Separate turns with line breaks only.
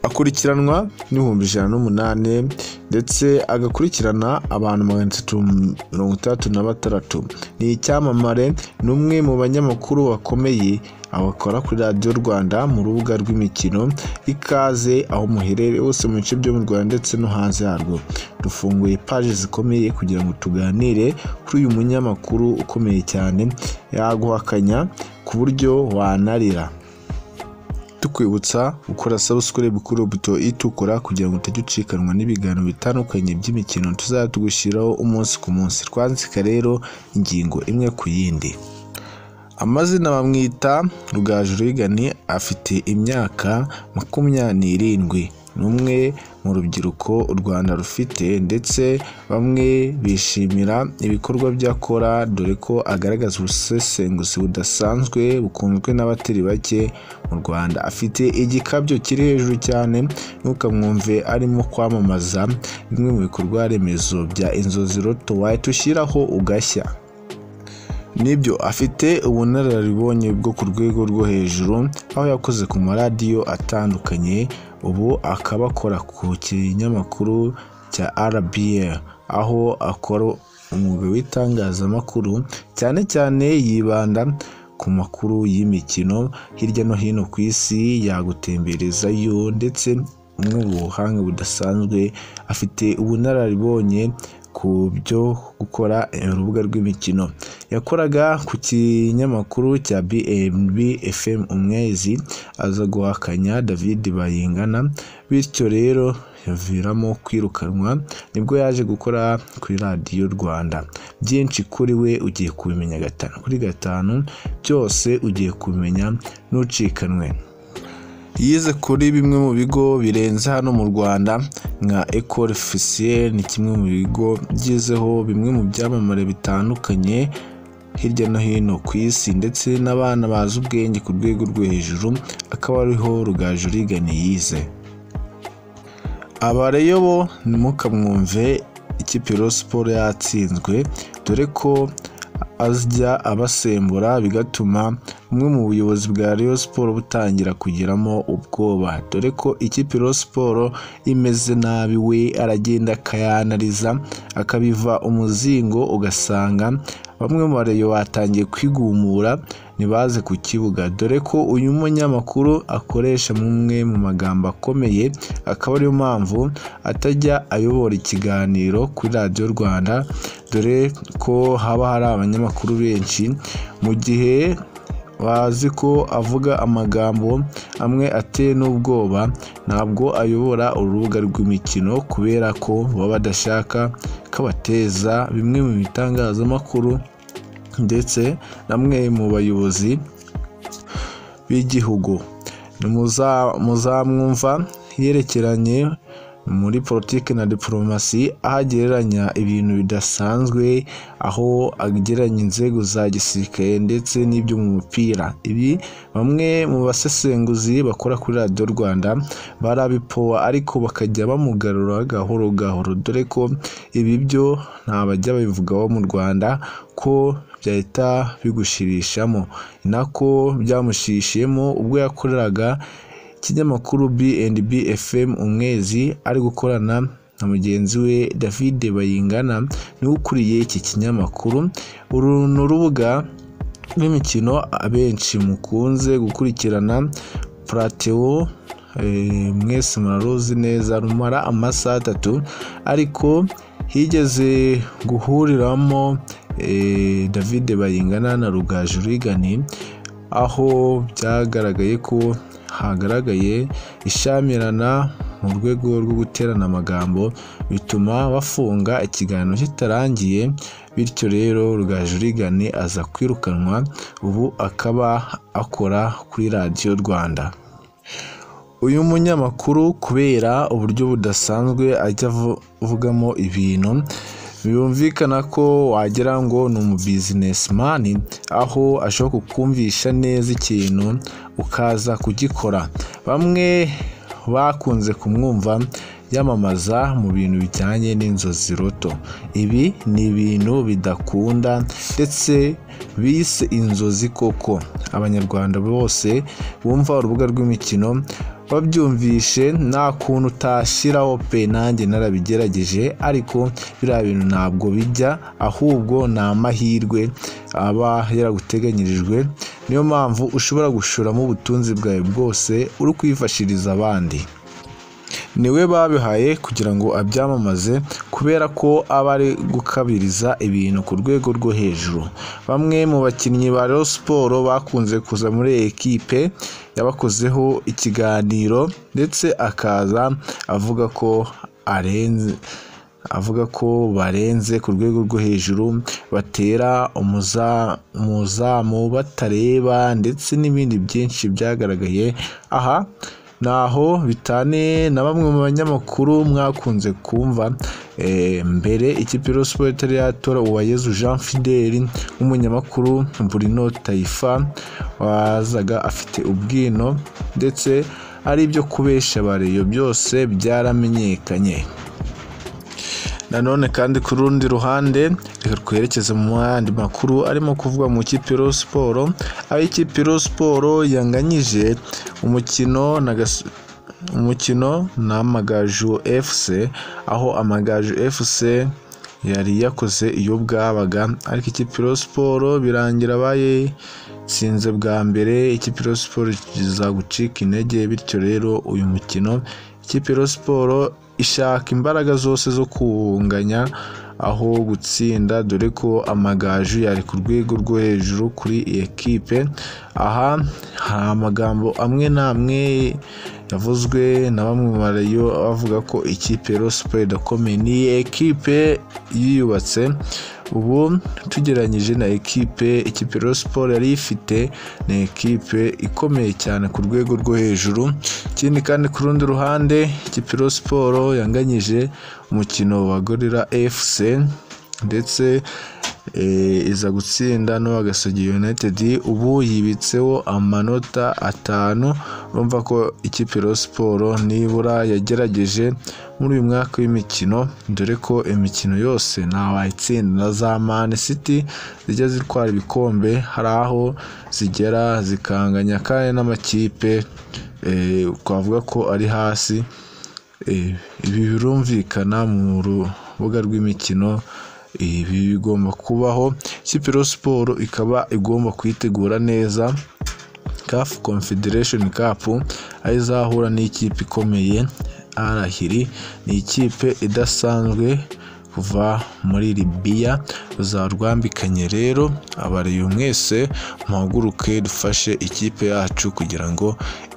akurikiranwa n'ibihumbi 108 ndetse agakurikirana abantu 336. Ni icyamamare, n'umwe mu banyamakuru bakomeye abakora kuri Radio Rwanda mu rubuga rw'imikino. Ikaze aho muherere hose mu bice byo mu Rwanda ndetse no hanze yarwo. Dufunguye page zikomeye kugira ngo tuganire kuri uyu munyamakuru ukomeye cyane yaguhakanya ku buryo wanarira. Tukwibutsa gukora subscribe kuri buto itukura kugira ngo utajya ucikanwa n'ibiganiro bitandukanye by'imikino tuzatugushyiraho umunsi ku munsi. Twanzika rero ingingo imwe ku yindi. Amazina bamwita Rugaju Reagan, afite imyaka 27. Numwe mu rubyiruko u Rwanda rufite, ndetse bamwe bishimira ibikorwa byakora dore ko agaragaza ubusesenguzi budasanzwe bukunzwe n'abatari bake mu Rwanda. Afite igikabyo kiri hejuru cyane, ntukamwumve arimo kwamamaza bimwe mu bikorwa remezo bya inzozilotto wahita ushyiraho ugashya. Nibyo, afite ubunararibonye bwo ku rwego rwo hejuru, aho yakoze ku maradiyo atandukanye. Ubu akaba akora ku kinyamakuru cya RBA, aho akora umwuga w'itangazamakuru, cyane cyane yibanda ku makuru y'imikino hirya no hino ku isi, yagutemberezayo, ndetse umwe mu buhanga budasanzwe. Afite ubunararibonye ku byo gukora urubuga rw'imikino. Yakoraga ku kinyamakuru cya BFM umwezi, aza guhakanya David Bayingana, bityo rero yaviramo kwirukanwa. Nibwo yaje gukora kuri Radio Rwanda. Byinshi kuri we ugiye kubimenya 5 kuri 5, byose ugiye kubimenya n'ucikanwe. Yize kuri bimwe mu bigo birenze hano mu Rwanda nka Ecole Officielle, ni kimwe mu bigo byizeho bimwe mu byamamare bitandukanye hirya no hino ku isi, ndetse n'abana bazi ubwenge ku rwego rwo hejuru. Akaba ariho Rugaju Reagan yize. Abarayon bo ntimukamwumve ikipe ya Sport yatsinzwe, dore ko azajya abasembura, bigatuma umwe mu buyobozi bwa Rayon Sport butangira kugiramo ubwoba, dore ko ikipe ya Sport imeze nabi. We aragenda akayanariza akabiva umuzingo, ugasanga bamwe mu Rayon batangiye kwigumura nibaze ku kibuga, dore ko uyu munyamakuru akoresha mumwe mu magambo akomeye. Akaba ariyo mpamvu atajya ayobora ikiganiro kuri Radio Rwanda, dore ko haba hari abanyamakuru benshi. Mu gihe bazi ko avuga amagambo amwe ateye n'ubwoba, ntabwo ayobora urubuga rw'imikino, kubera ko baba badashaka kabateza bimwe mu bitangazamakuru ndetse namwe mu bayobozi b'igihugu. Muzamwumva yerekeranye muri politiki na diplomasi, ahagereranya ibintu bidasanzwe, aho agereranya inzego za gisirikare ndetse n'ibyo mu mupira. Ibi bamwe mu basesenguzi bakora kuri Radio Rwanda barabipowa, ariko bakajya bamugarura gahoro gahoro, dore ko ibi byo nta bajya babivugaho mu Rwanda ko byahita bigushirishamo. Nako byamushishiyemo ubwo yakoreraga ikinyamakuru BFM umwezi, ari gukorana na mugenzi we David Bayingana, niwe ukuriye iki kinyamakuru. Uru ni urubuga rw'imikino abenshi mukunze gukurikirana. Plateo mwese muraruzi neza, rumara amasaha 3, ariko higeze guhuriramo David Bayingana na Rugaju Reagan, aho byagaragaye ko hagaragaye ishamirana mu rwego rwo guterana amagambo, bituma bafunga ikiganiro kitarangiye. Bityo rero Rugaju Reagan aza kwirukanwa, ubu akaba akora kuri Radio Rwanda. Uyu munyamakuru kubera uburyo budasanzwe ajya avugamo ibintu, biyumvikana ko wagira ngo ni umu businessman, aho ashobora kukumvisha neza ikintu ukaza kugikora. Bamwe bakunze kumwumva yamamaza mu bintu bijyanye n'inzozilotto. Ibi ni ibintu bidakunda ndetse bise inzozi koko. Abanyarwanda bose bumva urubuga rw'imikino wabyumvishe nta kuntu utashyiraho pe, nanjye narabigerageje ariko biriya bintu ntabwo bijya, ahubwo ni amahirwe aba yaraguteganyirijwe. Niyo mpamvu ushobora gushoramo ubutunzi bwawe bwose uri kwifashiriza abandi. Niwe babihaye kugira ngo abyamamaze kubera ko aba ari gukabiriza ibintu ku rwego rwo hejuru. Bamwe mu bakinnyi ba Rayon Sports bakunze kuza muri ekipe yabakozeho ikiganiro ndetse akaza avuga ko barenze ku rwego rwo hejuru, batera umuzamu batareba ndetse n'ibindi byinshi byagaragaye. Aha naho bitane na bamwe mu banyamakuru mwakunze kumva mbere ikipe Rayon Sports itari yatora Uwayezu Jean Fidel nk'umunyamakuru Bruno Taifa wazaga afite ubwino ndetse ari ibyo kubesha bareyo, byose byaramenyekanye. Nanone kandi ku rundi ruhande reka twerekeze mu yandi makuru arimo kuvuga mu ikipe Rayon Sports, aho ikipe Rayon Sports yanganyije umukino na Amagaju FC, aho Amagaju FC yari yakoze iyo bwabaga, ariko ikipe Rayon Sports birangira bayitsinze bwa mbere. Ikipe Rayon Sports iza gucika intege, bityo rero uyu mukino ikipe Rayon Sports ishaka imbaraga zose zo kunganya aho gutsinda, dore ko Amagaju yari ku rwego rwo hejuru kuri ekipe. Aha hari amagambo amwe n'amwe yavuzwe na bamwe mu barayo bavuga ko ikipe Rayon Sports idakomeye, ni ekipe yiyubatse. Ubu tugeranyije na ikipe Rayon Sports yari ifite, ni ekipe ikomeye cyane ku rwego rwo hejuru. Ikindi kandi ku rundi ruhande ikipe Rayon Sports yanganyije umukino wa Gorilla FC ndetse iza gutsinda no Gasogi United, ubu yibitseho amanota 5. urumva ko ikipe Rayon Sports nibura yagerageje muri uyu mwaka w'imikino, dore ko imikino yose ntawayitsinda. Na za Man City zijya zitwara ibikombe hari aho zigera zikanganya, kandi n'amakipe twavuga ko ari hasi. Ibi birumvikana mu rubuga rw'imikino, ibi bigomba kubaho. Ikipe Rayon Sports ikaba igomba kwitegura neza CAF Confederation Cup, aho izahura n'ikipe ikomeye Al-Ahly. Ni ikipe idasanzwe kuva muri Libya, uzarwambikanye. Rero abarayo mwese muhaguruke dufashe ikipe yacu kugira ngo